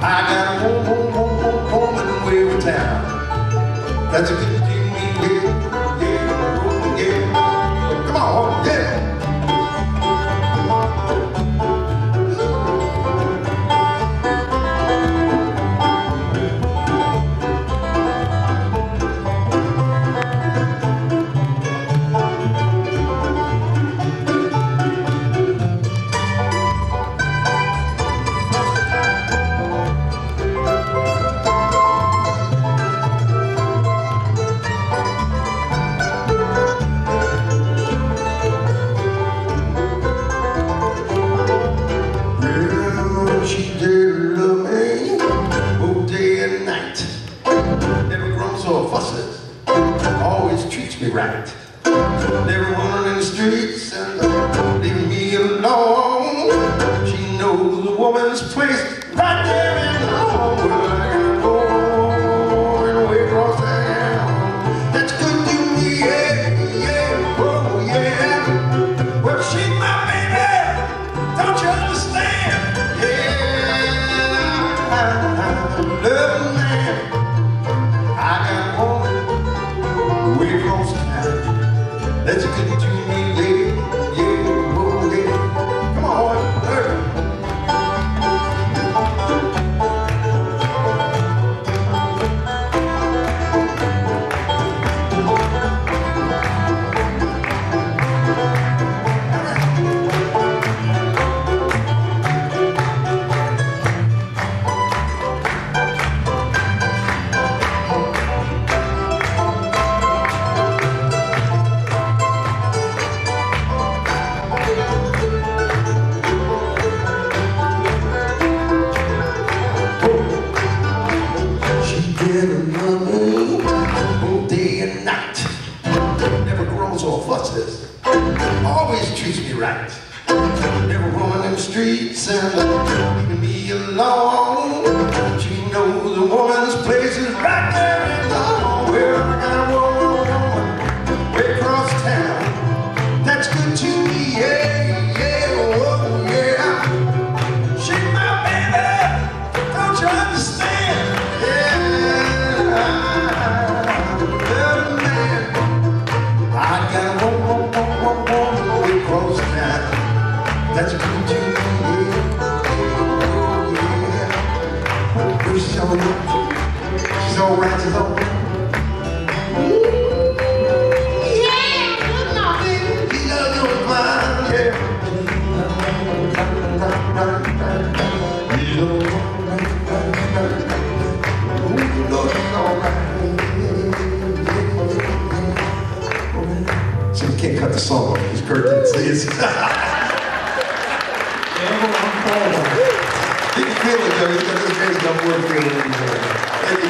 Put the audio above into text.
I got a woman way over town. That's a good thing. Come on, yeah. Always treats me right. Never running in the streets and leaving me alone. She knows a woman's place right there in home. Well, I gotta go and away across town. That's good to me, yeah, yeah, oh yeah. Well, she's my baby, don't you understand? Yeah, I love a man. I got a woman way across town. That's good to me, yeah, yeah, oh yeah. Come on, hurry. All day and night, never grows or fusses, always treats me right. Never roaming in the streets and leaving me alone. She knows a woman's place is right there in the home. Well, I got a woman way across town. That's good to me, yeah, yeah, oh yeah. She's my baby, don't you understand? That's good to me, oh yeah. She's all right, she's all right, she's all right. Yeah, good enough, baby. She's a little fine, yeah. She's all right. So we can't cut the song off, because Kurt didn't say it. You can feel it though, he's got this crazy dumb word feeling in there.